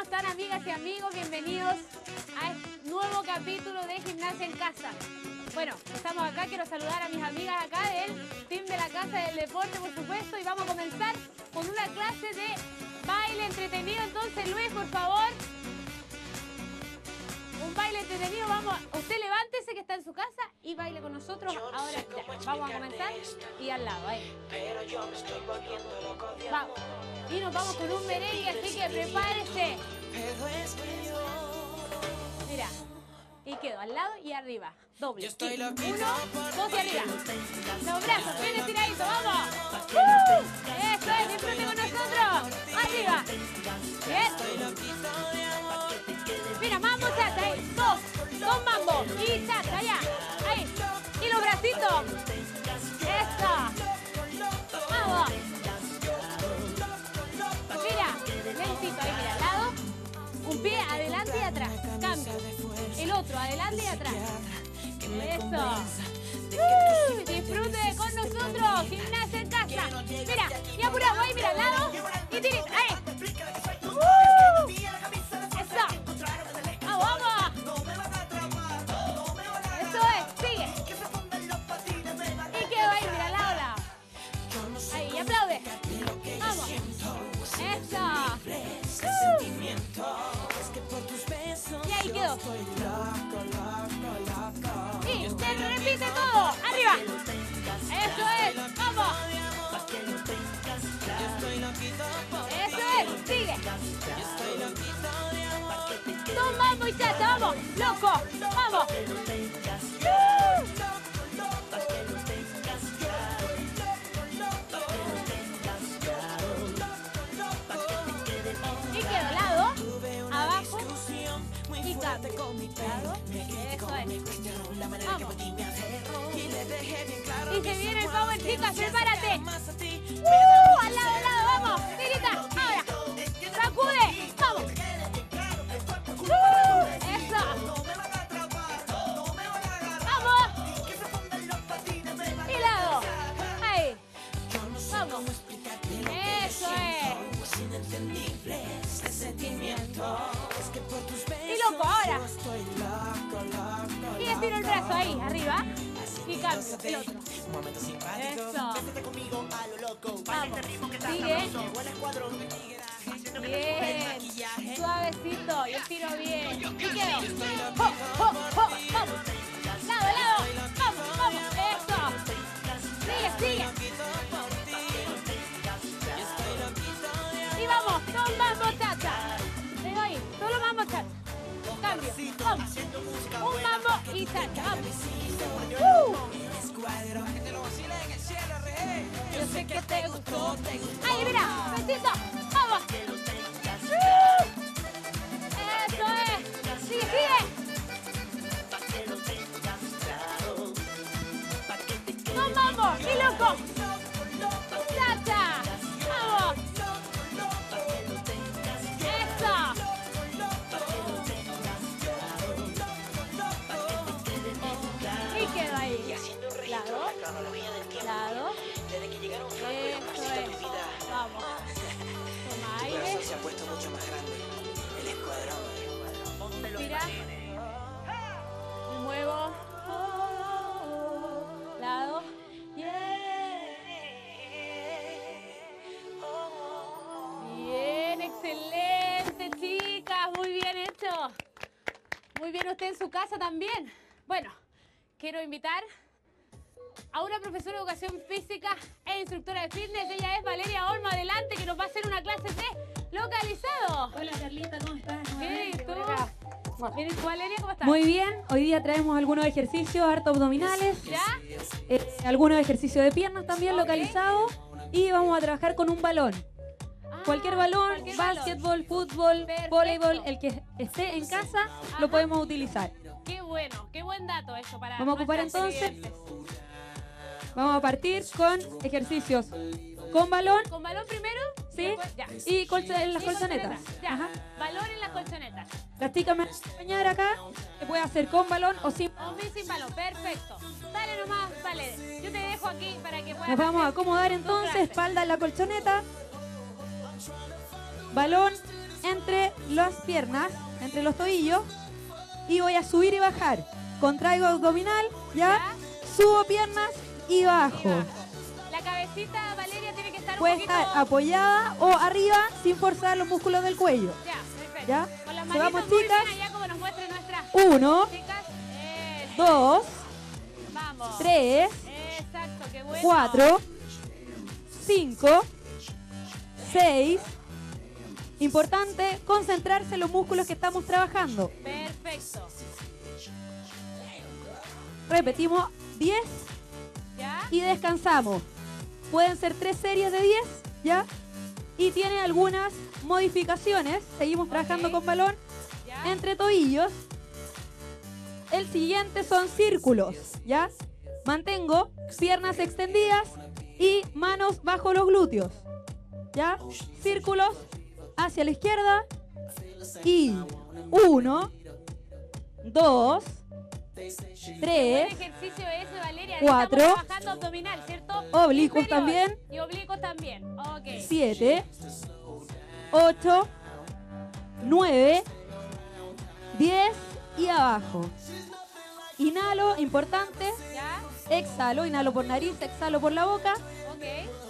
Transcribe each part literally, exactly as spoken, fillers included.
están, amigas y amigos? Bienvenidos a este nuevo capítulo de Gimnasia en Casa. Bueno, estamos acá, quiero saludar a mis amigas acá del team de la Casa del Deporte, por supuesto, y vamos a comenzar con una clase de baile entretenido. Entonces, Luis, por favor, un baile entretenido. Vamos, usted levántese que está en su casa y baile con nosotros. Ahora ya, vamos a comenzar y al lado, ahí. Vamos. Y nos vamos con un merengue, así que prepárese. Mira, y quedo al lado y arriba. Doble. Y uno, dos y arriba. Los brazos, bien estiraditos, vamos. ¡Uh! Eso es, disfrute con nosotros. Arriba. Bien. Mira, mambo, chacha, ahí. Dos, dos mambo. Y chacha, allá. Ahí. Y los bracitos. Eso. Vamos. Lentito, ahí mira, al lado, un pie adelante y atrás, cambio, el otro adelante y atrás, eso, uh, disfrute con nosotros, Gimnasia en Casa, mira, y apurado, ahí mira, al lado, y tira, ahí, uh, eso, vamos, vamos, eso es, sigue, y quedo ahí, mira, al lado, al lado, ahí, y aplaude, vamos, eso. Uh. Y ahí quedó. Y se repite todo. Arriba. Eso es. Vamos. Eso es. Sigue. Dos mambo y chacha. Vamos. Loco. Vamos. Uh. Lado. Eso es. Vamos. Y se viene el power, chicas, prepárate. Uh, al lado, al lado, vamos. Tirita, ahora. Sacude, vamos. Uh, eso. Vamos. Y lado. Ahí. Vamos. Eso es. Y loco, ahora. Y estiro el brazo ahí, arriba. Y cambio, el otro. Eso. Vamos. Sigue. Bien. Suavecito. Y estiro bien. Y quedo. ¡Oh, oh, oh! ¡Vamos! ¡Lado, lado! ¡Vamos, vamos! ¡Eso! Sigue, sigue. Y vamos. Dos mambo chacha. Dejo ahí. Solo mambo chacha. Cambio, vamos, un mambo y chacha, vamos. Uh. Yo sé que te gustó, te gustó. Ahí, mira, besito, vamos. Uh. Eso es, sigue, sigue. No mambo, y loco. Chacha, vamos. Eso. Quedo ahí. Lado. Lado. Eso es. Vamos. Toma aire. Se ha puesto mucho más grande. El escuadrón. Mira. Me muevo. Lado. Bien, excelente, chicas. Muy bien hecho. Muy bien usted en su casa también. Bueno. Quiero invitar a una profesora de educación física e instructora de fitness. Ella es Valeria Olmo, adelante, que nos va a hacer una clase de localizado. Hola, Carlita, ¿cómo estás? ¿Qué? ¿Y tú? Bien, ¿y tú, Valeria, cómo estás? Muy bien, hoy día traemos algunos ejercicios, harto abdominales, ¿Ya? eh, algunos ejercicios de piernas también Okay. localizados, y vamos a trabajar con un balón. Ah, Cualquier balón, cualquier básquetbol, fútbol, Perfecto. voleibol, el que esté en casa, Ajá. lo podemos utilizar. Qué bueno, qué buen dato eso para Vamos a ocupar nuestras entonces, televidentes. vamos a partir con ejercicios con balón, ¿Con balón primero? ¿sí? Después- ya. Y colcha- en las Y colchonetas. Ya, Ajá. balón en las colchonetas. Las chicas me van a acompañar acá, se puede hacer con balón o sin. O mí sin balón, perfecto. Dale nomás, vale. Yo te dejo aquí para que puedas Nos vamos a hacer acomodar tu entonces, clase. espalda en la colchoneta, balón entre las piernas, entre los tobillos, y voy a subir y bajar. Contraigo abdominal, ¿ya? ¿Ya? Subo piernas y bajo. Y bajo. La cabecita, Valeria, tiene que estar un Puede poquito... estar apoyada o arriba sin forzar los músculos del cuello. Ya, perfecto. ¿Ya? Con las Sigamos, manitos muy chicas. bien allá como nos muestren nuestras Uno, chicas. Eso. dos, Vamos. tres, Exacto, qué bueno. cuatro, cinco, seis. Importante concentrarse en los músculos que estamos trabajando. Perfecto. Repetimos diez ¿Ya? y descansamos. Pueden ser tres series de diez, ¿ya? Y tiene algunas modificaciones. Seguimos trabajando Ok. con balón ¿Ya? entre tobillos. El siguiente son círculos, ¿ya? Mantengo piernas extendidas y manos bajo los glúteos, ¿ya? Círculos hacia la izquierda y uno, dos, Buen tres, ejercicio ese, Valeria. cuatro. Estamos trabajando abdominal, ¿cierto? Oblicuos Inferior. también. Y oblicuos también. Ok. siete, ocho, nueve, diez y abajo. Inhalo, importante. ¿Ya? Exhalo, inhalo por nariz, exhalo por la boca. Ok.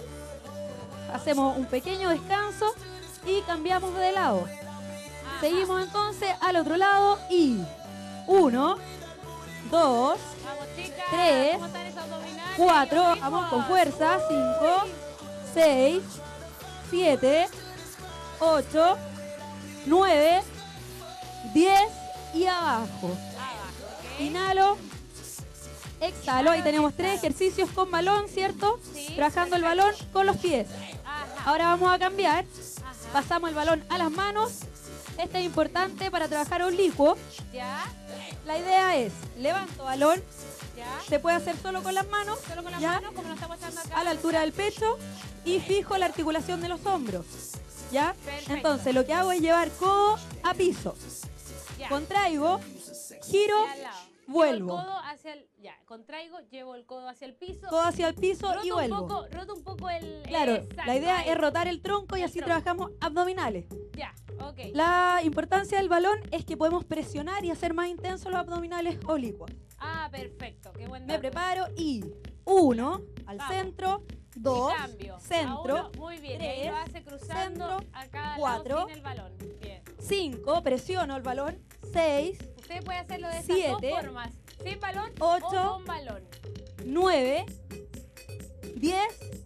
Hacemos un pequeño descanso y cambiamos de lado. Ajá. Seguimos entonces al otro lado y uno, dos, Vamos, chicas. tres, ¿Cómo están esos abdominales? cuatro, Oblicuos. vamos con fuerza, cinco, seis, siete, ocho, nueve, diez y abajo. Abajo, ok. Inhalo, exhalo, ahí tenemos tres ejercicios con balón, ¿cierto? Sí, Trabajando el perfecto. balón con los pies. Ajá. Ahora vamos a cambiar, Ajá. pasamos el balón a las manos. Este es importante para trabajar oblicuo. ¿Ya? La idea es, levanto balón, ¿Ya? se puede hacer solo con las manos, Solo con las ¿ya? manos, como lo estamos haciendo acá. A la altura del pecho y fijo la articulación de los hombros, ¿ya? Perfecto. Entonces lo que hago es llevar codo a piso, Ya. contraigo, giro, Y al lado. vuelvo. Llevo el codo hacia el... Ya, contraigo, llevo el codo hacia el piso. codo hacia el piso roto y un vuelvo. poco, roto un poco el... Claro, exacto, la idea ahí. es rotar el tronco y El así tronco. trabajamos abdominales. Ya, ok. La importancia del balón es que podemos presionar y hacer más intensos los abdominales oblicuos. Ah, perfecto, qué buen Me dato. preparo y uno al Vamos. centro, Y dos, cambio. A centro, uno, muy bien. Y ahí tres, lo hace cruzando centro, a cada cuatro. lado sin el balón. Bien. cinco, presiono el balón, seis, Usted puede hacerlo de esas Siete. dos formas. Sin balón Ocho. o con balón. nueve, diez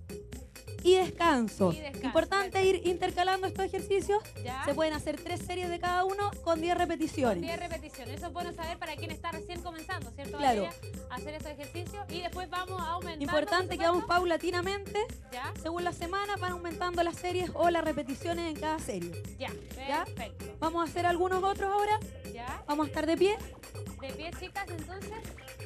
y descanso. Y descanso, Importante ir intercalando estos ejercicios. ¿Ya? Se pueden hacer tres series de cada uno con diez repeticiones. diez repeticiones. Eso es bueno saber para quien está recién comenzando, ¿cierto, Claro. Valeria? Hacer estos ejercicios y después vamos aumentando. Importante por que vamos supuesto. paulatinamente. ¿Ya? Según la semana van aumentando las series o las repeticiones en cada serie. Ya, ¿Ya? perfecto. Vamos a hacer algunos otros ahora. ¿Ya? Vamos a estar de pie. De pie, chicas, entonces.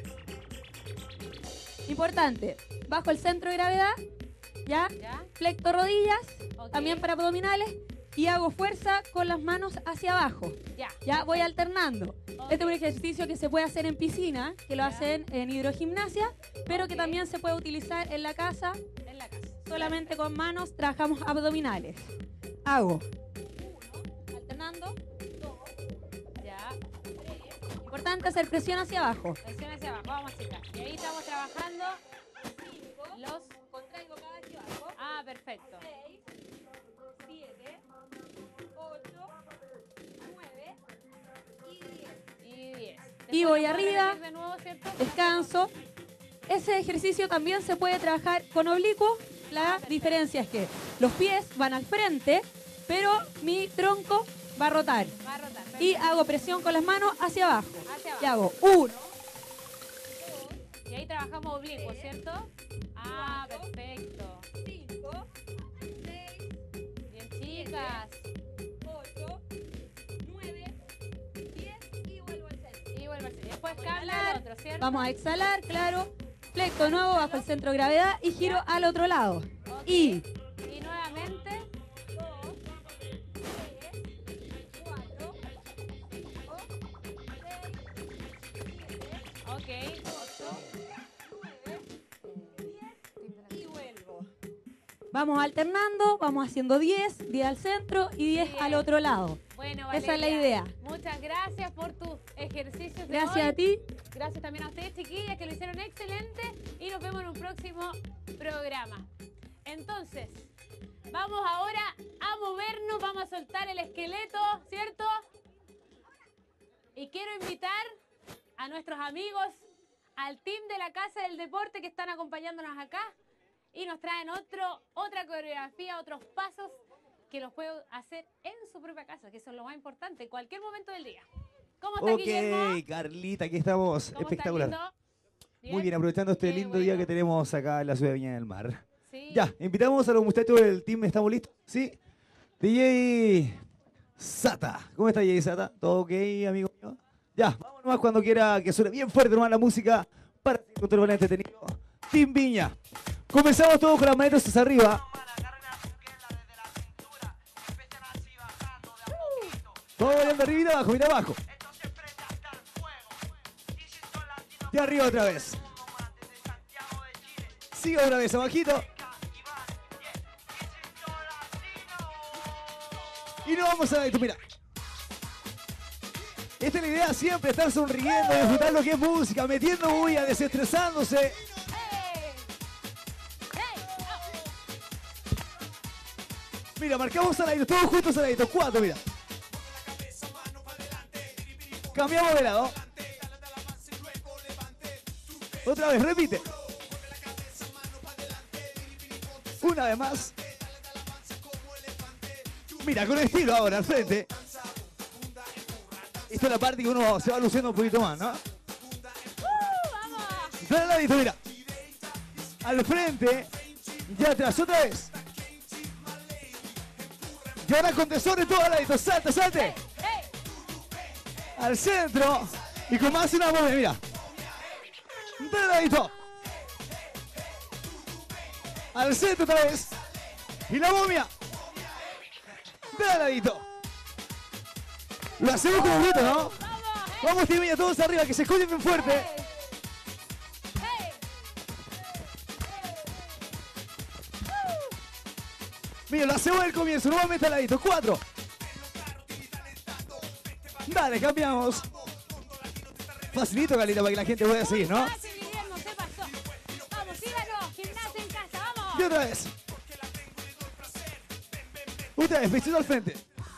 Importante. Bajo el centro de gravedad. ¿Ya? ¿Ya? Flecto rodillas. Ok. También para abdominales. Y hago fuerza con las manos hacia abajo. Ya. Ya voy alternando. Ok. Este es un ejercicio que se puede hacer en piscina, que lo Ya. hacen en hidrogimnasia, pero que Ok. también se puede utilizar en la casa. En la casa. Solamente con manos trabajamos abdominales. Hago uno, alternando, dos, Ya. tres. Importante hacer presión hacia abajo. Presión hacia abajo. Vamos, chicas. Y ahí estamos trabajando Cinco, los. contraigo cada hacia abajo. Ah, perfecto. seis, siete, ocho, nueve y diez. Y diez. Y Después voy vamos a arriba. repetir de nuevo, ¿cierto? Descanso. Ese ejercicio también se puede trabajar con oblicuo. La diferencia es que los pies van al frente, pero mi tronco va a rotar. Va a rotar. Y perfecto. hago presión con las manos hacia abajo. Hacia Y abajo. hago uno, Y ahí trabajamos oblicuo, ¿cierto? Ah, cuatro, perfecto. cinco, seis, Bien, chicas. ocho, nueve, diez y vuelvo al centro. Y vuelve a ser. Después Voy a cambia inhalar. el otro, ¿cierto? Vamos a exhalar, claro. Flecto de nuevo bajo el centro de gravedad y giro al otro lado. Ok. Y Y nuevamente. dos, tres, cuatro, cinco, seis, siete, Ok. Ocho. nueve, diez y vuelvo. Vamos alternando, vamos haciendo diez, diez al centro y diez Bien. al otro lado. Bueno, Esa es la Valeria, idea. Muchas gracias por tus ejercicios de Gracias hoy. a ti. Gracias también a ustedes, chiquillas, que lo hicieron excelente. Y nos vemos en un próximo programa. Entonces, vamos ahora a movernos, vamos a soltar el esqueleto, ¿cierto? Y quiero invitar a nuestros amigos, al team de la Casa del Deporte que están acompañándonos acá y nos traen otro, otra coreografía, otros pasos que los puedo hacer en su propia casa, que eso es lo más importante, en cualquier momento del día. ¿Cómo está, Ok, Guillermo? Carlita, aquí estamos. ¿Cómo Espectacular. está, lindo? Muy bien, aprovechando este Qué lindo día bueno. que tenemos acá en la ciudad de Viña del Mar. Sí. Ya, invitamos a los muchachos del team, ¿estamos listos? ¿Sí? D J Sata. ¿Cómo está D J Sata? ¿Todo ok, amigo mío? Ya, vamos nomás cuando quiera que suene bien fuerte nomás la música para seguir con todo el entretenido. Team Viña. Comenzamos todos con las manos hacia arriba. Todo volviendo arriba y abajo, mira abajo. Y arriba otra vez. Sigue otra vez, abajito. Y nos vamos a esto, mira. Esta es la idea siempre, estar sonriendo, disfrutar lo que es música, metiendo bulla, desestresándose. ¡Hey! ¡Hey! Mira, marcamos al ladito, todos juntos al ladito. Cuatro, mira. Cambiamos de lado. Otra vez, repite. Una vez más. Mira, con estilo ahora, al frente. Esta es la parte que uno se va luciendo un poquito más, ¿no? ¡Uh! ¡Vamos! Dale al ladito, mira. Al frente. Y atrás, otra vez. Y ahora con desorden todo al ladito. Salte, salte. ¡Hey! Al centro. Y con más una mueve, mira. Dale al ladito. Al centro otra vez. Y la momia. Dale al ladito. Lo hacemos con un grito, ¿no? ¡Vamos! ¡Hey! Vamos, Timilla, todos arriba, que se escuchen bien fuerte. ¡Hey! Mira, lo hacemos al comienzo, nuevamente al ladito. Cuatro. Dale, cambiamos. Facilito, Galita, para que la gente pueda seguir, ¿no? Fácil, Guillermo, se pasó. Vamos, síganos. Gimnasia en casa, vamos. Y otra vez. Otra vez, vestido al frente.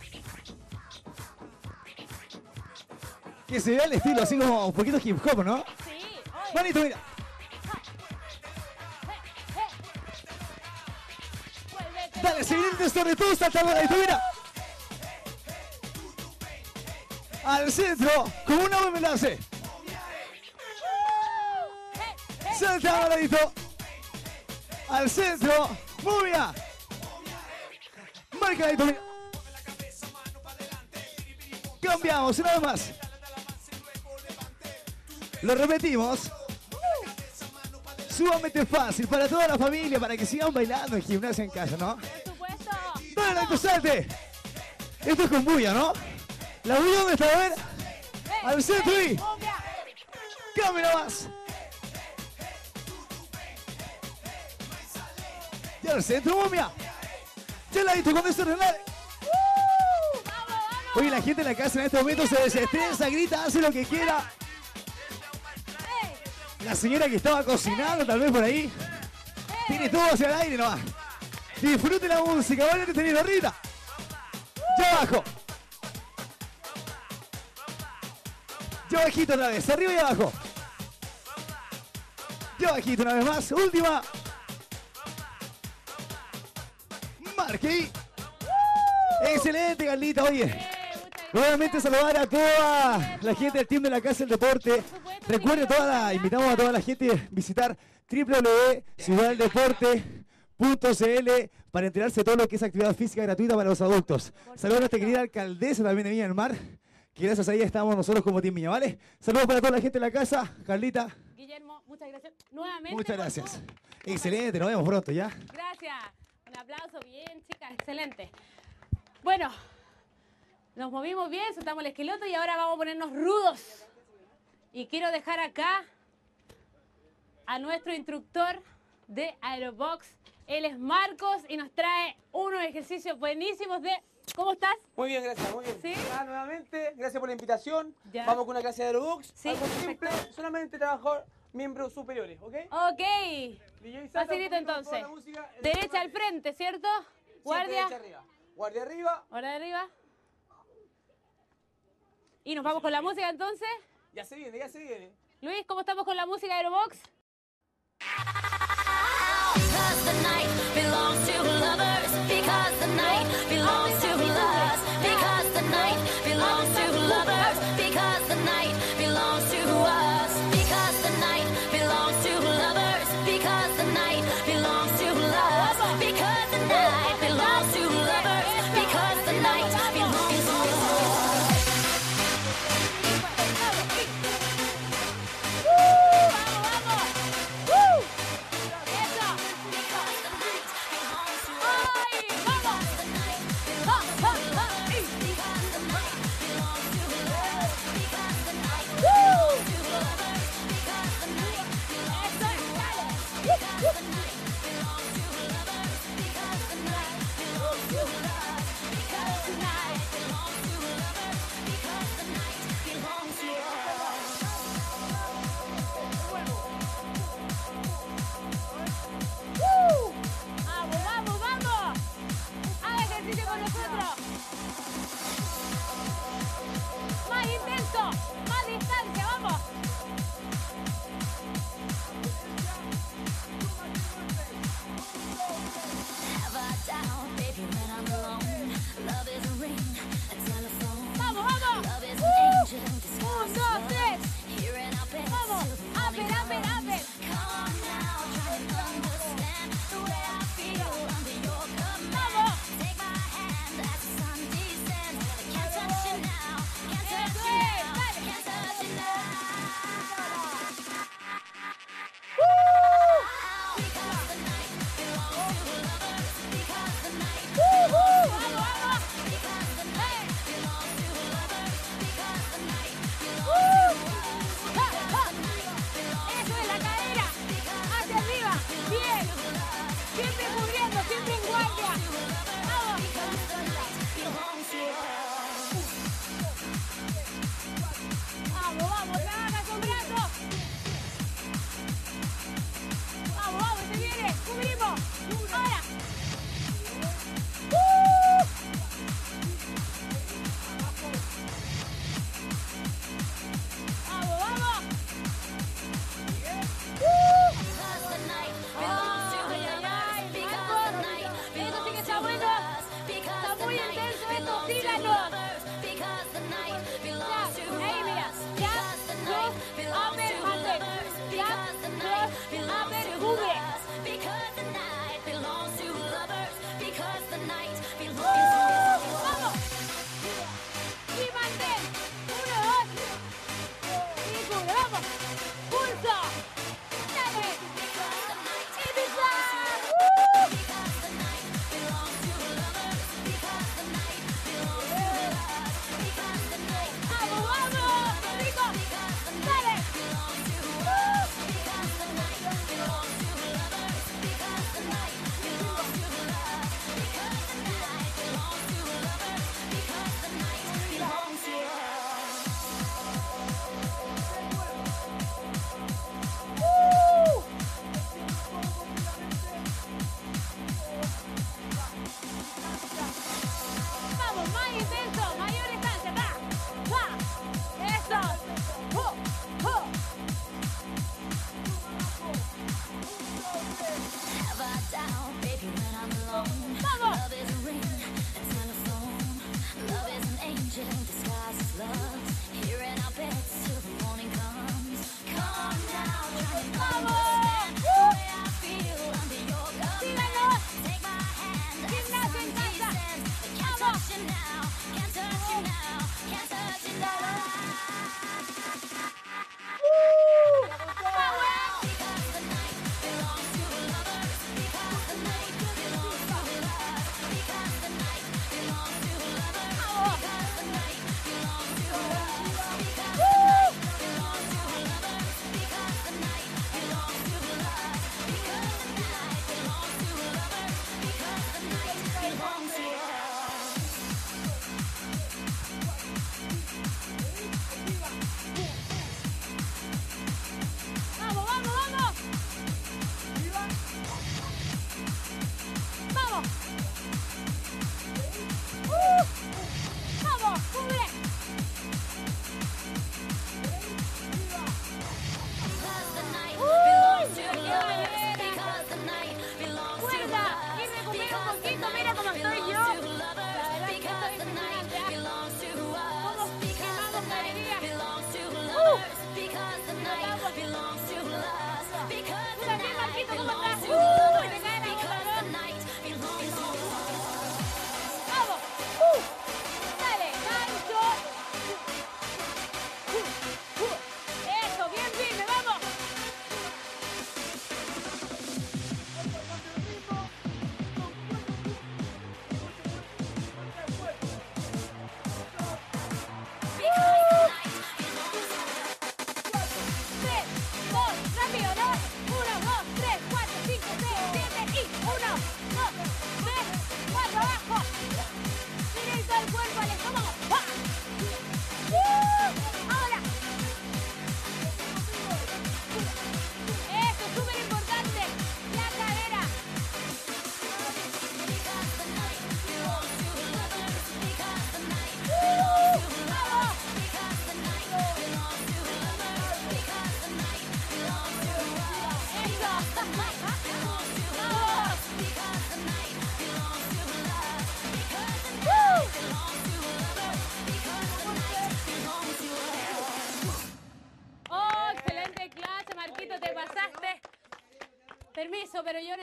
Que se vea el estilo, así como un poquito hip hop, ¿no? Sí, oye. Manito, mira. Vuélvete Dale, loca. seguidentes sobre todo, saltando la mira. Al centro, como una buena enlace. Hey, hey. Salta al ladito. Al centro, muy bien. Marca ladito, mira. Cambiamos, una vez más. Lo repetimos. Sumamente fácil para toda la familia, para que sigan bailando en gimnasia en casa, ¿no? Por supuesto. Dale, ladito, salte. Esto es con bulla, ¿no? La bulla, ¿dónde está? A ver. Hey, Al centro hey, y cumbia. cambia más. Y al centro, momia. Ya ladito con esto, dale. Uh, vamos, vamos. Oye, la gente en la casa en este momento se desestresa, grita, hace lo que quiera. Hey, La señora que estaba cocinando, tal vez por ahí, tiene todo hacia el aire nomás. Disfrute la música, vale, teniendo Rita. Ya abajo. Ya bajito otra vez, arriba y abajo. Ya bajito una vez más, última. Marque ahí. Excelente, Carlita, oye. hey, muchas gracias. Nuevamente saludar a toda la gente del team de la Casa del Deporte. Recuerde, toda la, invitamos a toda la gente a visitar w w w punto ciudad del deporte punto c l para enterarse de todo lo que es actividad física gratuita para los adultos. Saludos a nuestra querida alcaldesa también de Viña del Mar, que gracias a ella estamos nosotros como Team Viña, ¿vale? Saludos para toda la gente de la casa. Carlita, Guillermo, muchas gracias. Nuevamente. muchas por gracias. tu- Excelente, nos vemos pronto, ¿ya? Gracias. Un aplauso, bien, chicas, excelente. Bueno, nos movimos bien, soltamos el esqueleto y ahora vamos a ponernos rudos. Y quiero dejar acá a nuestro instructor de Aerobox, Él es Marcos y nos trae unos ejercicios buenísimos de... ¿Cómo estás? Muy bien, gracias, muy bien. ¿Sí? Ah, nuevamente, gracias por la invitación. Ya. Vamos con una clase de aerobox. Sí, Algo simple, perfecto. solamente trabajar miembros superiores, ¿ok? Ok. D J, saca Facilito un poquito toda entonces. la música. El Derecha tema- al frente, ¿cierto? Siempre Guardia. derecha arriba. Guardia arriba. Ahora de arriba. Y nos vamos con la música entonces. Ya se viene, ya se viene. Luis, ¿cómo estamos con la música de Aerobox? Because the night belongs to lovers. Because the night belongs to us. Because the night belongs to lovers. Because the night belongs to us. Because the night belongs to lovers. Because the night belongs to us. Because the night belongs to lovers. Because the night belongs to us. ¡Vamos, vamos! ¡Uh! ¡Eso! ¡Ay! ¡Vamos! ¡Ja, ja, ja! ¡Ey! ¡Uh! ¡Eso es! ¡Dale! ¡Uh! ¡Vamos, vamos, vamos! ¡Haga ejercicio con nosotros! ¡Más intenso! ¡Más distancia! ¡Vamos! ¡Vamos, vamos! ¡Uh! ¡Un, dos, tres! ¡Vamos! ¡Aper, aper, aper! ¡Vamos! ¡Eso es! ¡Dale! ¡Uh! ¡Uh, uh! ¡Vamos, vamos! ¡Eh! ¡Uh! ¡Ja, ja! ¡Eso es la cadera! ¡Hacia arriba! ¡Bien! Siempre cubriendo, siempre en guardia. ¡Vamos! ¡Vamos, vamos! ¡Trabaja con brazos! ¡Vamos, vamos! ¡Se viene! ¡Cubrimos! ¡Ahora! ¡Uh! ¡Vamos, vamos! ¡Uh! ¡Ay, ay, ay! Marcos, esto sí que está bueno. Está muy intenso esto, síganos. Ya, ahí mira. Ya, cross, upper, mantén. Ya, cross, upper, cubre. ¡Uh! ¡Vamos! Y mantén. Uno, dos. Y cubre, vamos. Pulso. Dale. Y pisa. ¡Uh! ¡Vamos, vamos! ¡Rico! ¡Dale! ¡Uh! ¡Uh! Vamos, más intenso, mayor distancia, va, va, eso, ¡oh, oh! Vamos, vamos, ¡uh! Síganos, gimnasio en casa, vamos. ¡Uh! ¡Vamos! ¡Uh!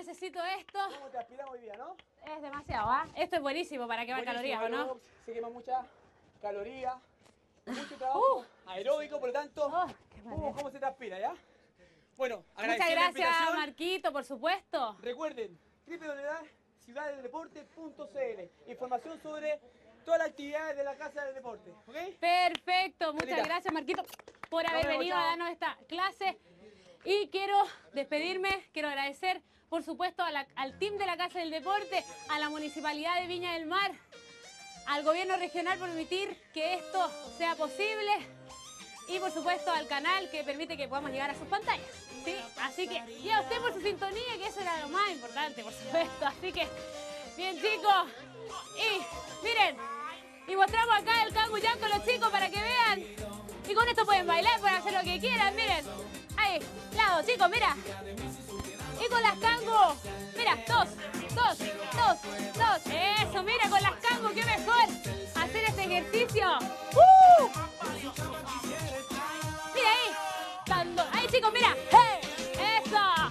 necesito esto. ¿Cómo te aspiramos hoy día, no? Es demasiado, ¿ah? Esto es buenísimo para quemar Buenísimo, calorías, ¿o no? aeróbico, se queman muchas calorías, mucho trabajo aeróbico, por lo tanto, Oh, qué uh, manera. ¿cómo se transpira, ya? Bueno, Muchas agradecer la gracias, invitación. Marquito, por supuesto. Recuerden, doble u doble u doble u punto ciudad del deporte punto c l. Información sobre todas las actividades de la Casa del Deporte, ¿ok? Perfecto, muchas Elita. gracias, Marquito, por Nos haber vemos, venido a chao. darnos esta clase. Y quiero despedirme, quiero agradecer, por supuesto, a la- al team de la Casa del Deporte, a la Municipalidad de Viña del Mar, al Gobierno Regional por permitir que esto sea posible y, por supuesto, al canal que permite que podamos llegar a sus pantallas. ¿Sí? Así que, y a usted por su sintonía, que eso era lo más importante, por supuesto. Así que, bien, chicos. Y, miren, y mostramos acá el Kangu Jam con los chicos para que vean. Y con esto pueden bailar, pueden hacer lo que quieran, miren. Ahí, lado, chicos, mira. Y con las Kangu, mira, dos, dos, dos, dos. Eso, mira, con las Kangu, qué mejor hacer este ejercicio. ¡Uh! Mira ahí, dando, ahí chicos, mira. ¡Hey! ¡Eso!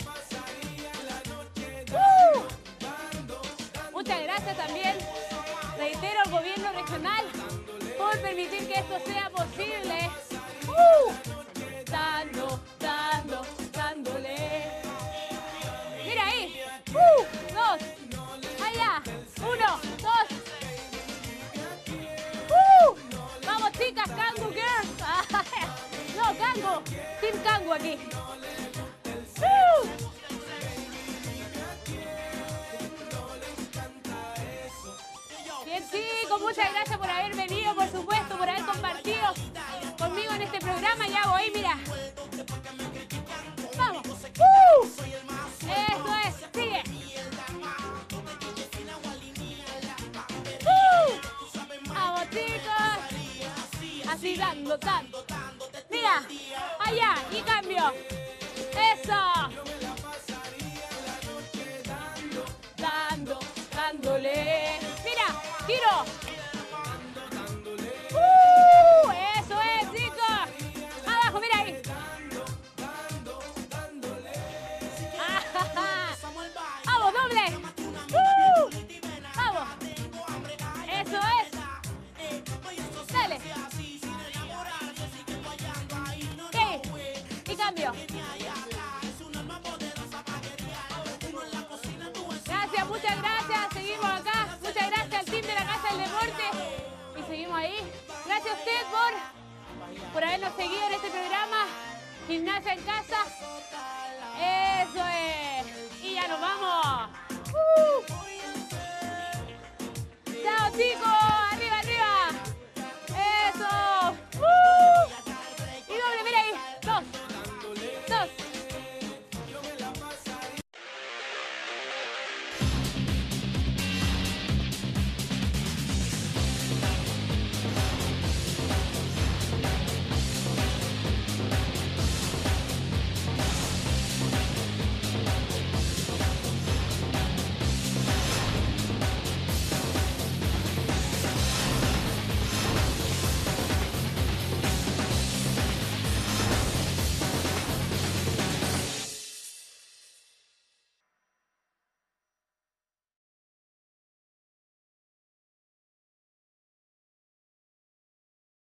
¡Uh! Muchas gracias también, reitero, al Gobierno Regional por permitir que esto sea posible. ¡Uh! Dando, dando, dándole. Mira ahí. ¡Uh! Dos. Allá. Uno, dos. ¡Uh! Vamos, chicas, Kangu Girls. No, Kangu. Team Kangu aquí. ¡Uh! Bien, chicos, muchas gracias por haber venido, por supuesto, por haber compartido conmigo en este programa. Ya voy, mira. Vamos. ¡Uh! Eso es, sigue. ¡Uh! Vamos, chicos. Así dando, dando. Mira, allá, y cambio. Eso. Dando, dándole. Mira, giro. ¡Uh! Eso es, chicos. Abajo, mira ahí. ¡Ah! Vamos, doble. ¡Uh! Vamos. Eso es. Dale. ¿Qué? Y cambio. Gracias, muchas gracias. Seguimos acá. Muchas gracias al team de la Casa del Deporte. Y seguimos ahí. Gracias a usted por, por habernos seguido en este programa. Gimnasia en casa. Eso es. Y ya nos vamos. Uh. Chao, chicos.